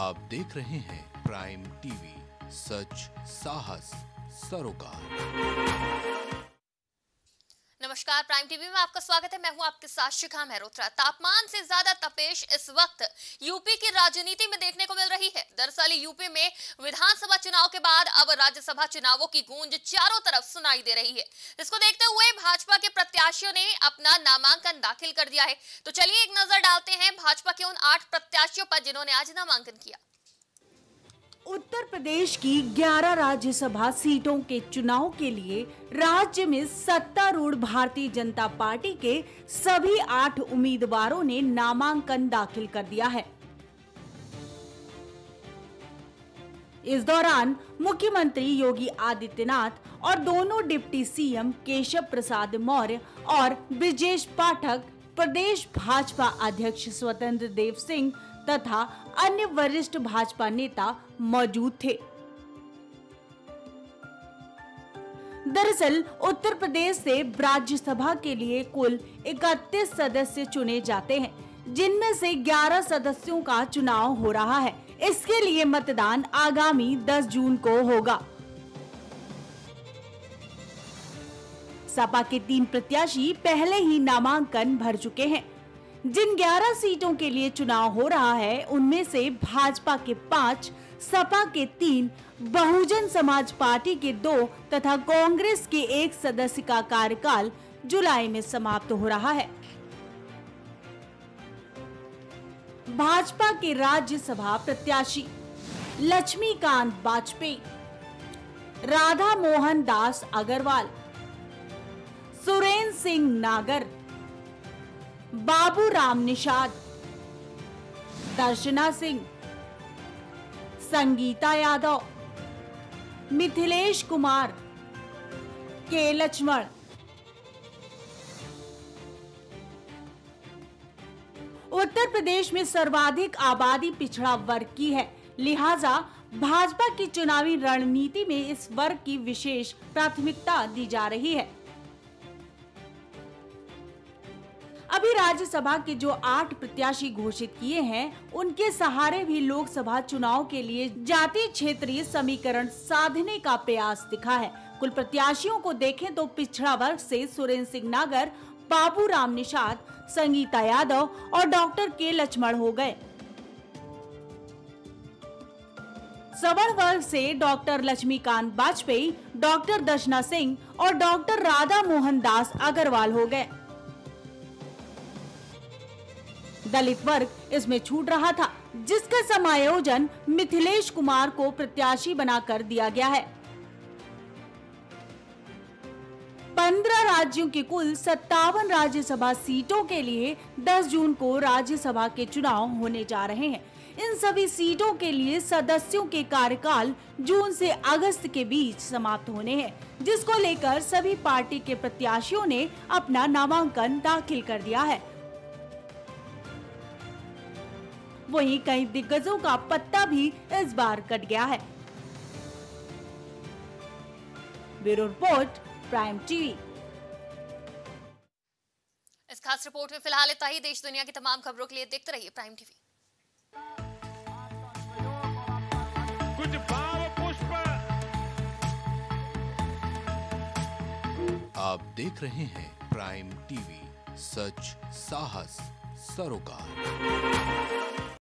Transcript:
आप देख रहे हैं प्राइम टीवी, सच साहस सरोकार। नमस्कार, प्राइम टीवी में आपका स्वागत है। मैं हूं आपके साथ शिखा मेहरोत्रा। तापमान से ज्यादा तपेश इस वक्त यूपी की राजनीति में देखने को मिल रही है। दरअसल यूपी में विधानसभा चुनाव के बाद अब राज्यसभा चुनावों की गूंज चारों तरफ सुनाई दे रही है। इसको देखते हुए भाजपा के प्रत्याशियों ने अपना नामांकन दाखिल कर दिया है। तो चलिए एक नजर डालते हैं भाजपा के उन 8 प्रत्याशियों पर जिन्होंने आज नामांकन किया। उत्तर प्रदेश की 11 राज्यसभा सीटों के चुनाव के लिए राज्य में सत्तारूढ़ भारतीय जनता पार्टी के सभी 8 उम्मीदवारों ने नामांकन दाखिल कर दिया है। इस दौरान मुख्यमंत्री योगी आदित्यनाथ और दोनों डिप्टी सीएम केशव प्रसाद मौर्य और ब्रिजेश पाठक, प्रदेश भाजपा अध्यक्ष स्वतंत्र देव सिंह तथा अन्य वरिष्ठ भाजपा नेता मौजूद थे। दरअसल उत्तर प्रदेश से राज्यसभा के लिए कुल 31 सदस्य चुने जाते हैं, जिनमें से 11 सदस्यों का चुनाव हो रहा है। इसके लिए मतदान आगामी 10 जून को होगा। सपा के 3 प्रत्याशी पहले ही नामांकन भर चुके हैं। जिन 11 सीटों के लिए चुनाव हो रहा है, उनमें से भाजपा के 5, सपा के 3, बहुजन समाज पार्टी के 2 तथा कांग्रेस के 1 सदस्य का कार्यकाल जुलाई में समाप्त हो रहा है। भाजपा के राज्यसभा प्रत्याशी लक्ष्मीकांत वाजपेयी, राधा मोहन दास अग्रवाल, सुरेंद्र सिंह नागर, बाबूराम निषाद, दर्शना सिंह, संगीता यादव, मिथिलेश कुमार, के लक्ष्मण। उत्तर प्रदेश में सर्वाधिक आबादी पिछड़ा वर्ग की है, लिहाजा भाजपा की चुनावी रणनीति में इस वर्ग की विशेष प्राथमिकता दी जा रही है। अभी राज्यसभा के जो 8 प्रत्याशी घोषित किए हैं, उनके सहारे भी लोकसभा चुनाव के लिए जातीय क्षेत्रीय समीकरण साधने का प्रयास दिखा है। कुल प्रत्याशियों को देखें तो पिछड़ा वर्ग से सुरेंद्र सिंह नागर, बाबूराम निषाद, संगीता यादव और डॉक्टर के लक्ष्मण हो गए। सवर्ण वर्ग से डॉक्टर लक्ष्मीकांत वाजपेयी, डॉक्टर दर्शना सिंह और डॉक्टर राधा मोहन दास अग्रवाल हो गए। दलित वर्ग इसमें छूट रहा था, जिसका समायोजन मिथिलेश कुमार को प्रत्याशी बनाकर दिया गया है। 15 राज्यों के कुल 57 राज्यसभा सीटों के लिए 10 जून को राज्यसभा के चुनाव होने जा रहे हैं। इन सभी सीटों के लिए सदस्यों के कार्यकाल जून से अगस्त के बीच समाप्त होने हैं, जिसको लेकर सभी पार्टी के प्रत्याशियों ने अपना नामांकन दाखिल कर दिया है। वहीं कई दिग्गजों का पत्ता भी इस बार कट गया है। Bureau report, prime TV. इस खास रिपोर्ट में फिलहाल इतना ही। देश दुनिया की तमाम खबरों के लिए देखते रहिए प्राइम टीवी। कुछ भाव पुष्प। आप देख रहे हैं प्राइम टीवी, सच साहस सरोकार।